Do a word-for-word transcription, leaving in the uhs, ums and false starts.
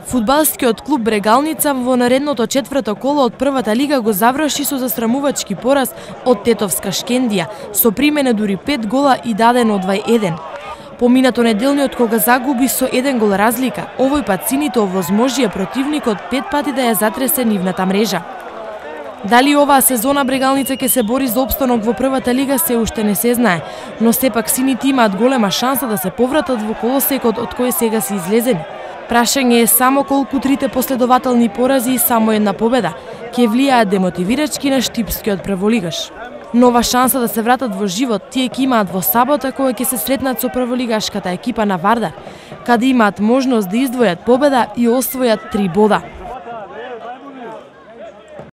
Фудбалскиот клуб Брегалница во наредното четврто коло од првата лига го заврши со засрамувачки пораз од Тетовска Шкендија, со примене дури пет гола и дадено два еден. Поминато неделниот кога загуби со еден гол разлика, овој пат сините овозможија противникот пет пати да ја затресе нивната мрежа. Дали оваа сезона Брегалница ќе се бори за опстанок во првата лига се уште не се знае, но сепак сините имаат голема шанса да се повратат во колосекот од кој сега се излезени. Прашање е само колку трите последователни порази и само една победа ќе влијаат демотивирачки на штипскиот прволигаш. Нова шанса да се вратат во живот тие ќе имаат во сабота кога ќе се сретнат со прволигашката екипа на Вардар, каде имаат можност да издвојат победа и освојат три бода.